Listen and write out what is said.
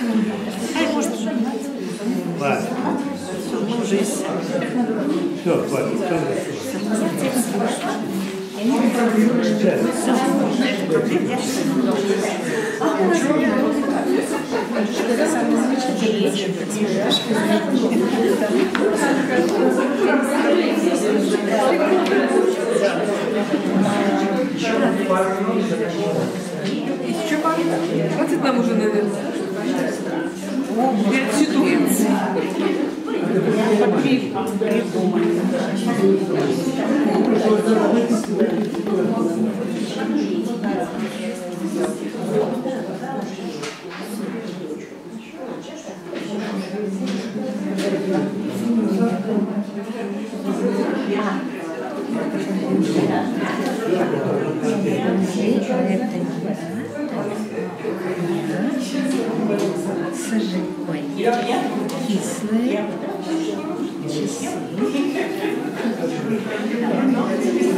может уже. Ладно. Мы уже из... Все, хватит. Еще хватит нам уже, наверное. Для ситуации. Ой, кислые часы.